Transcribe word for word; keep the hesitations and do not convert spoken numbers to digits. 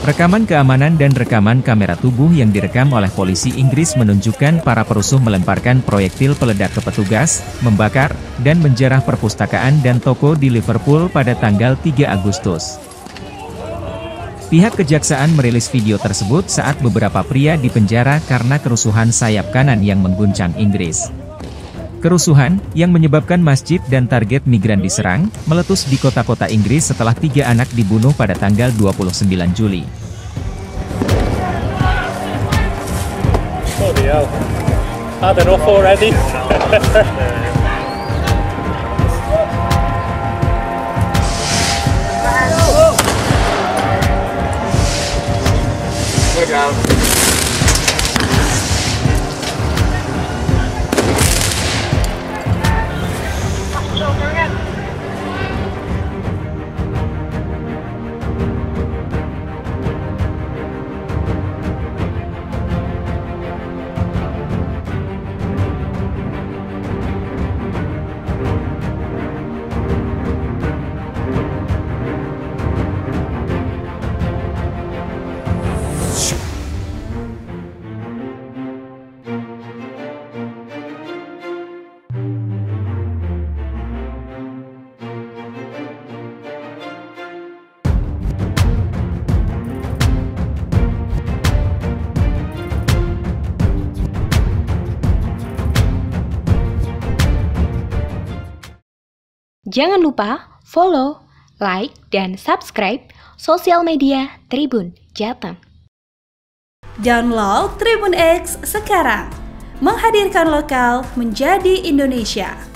Rekaman keamanan dan rekaman kamera tubuh yang direkam oleh polisi Inggris menunjukkan para perusuh melemparkan proyektil peledak ke petugas, membakar, dan menjarah perpustakaan dan toko di Liverpool pada tanggal tiga Agustus. Pihak kejaksaan merilis video tersebut saat beberapa pria dipenjara karena kerusuhan sayap kanan yang mengguncang Inggris. Kerusuhan, yang menyebabkan masjid dan target migran diserang, meletus di kota-kota Inggris setelah tiga anak dibunuh pada tanggal dua puluh sembilan Juli. Bloody hell. Had enough already. Look out. Jangan lupa follow, like, dan subscribe sosial media Tribun Jateng. Download Tribun X sekarang, menghadirkan lokal menjadi Indonesia.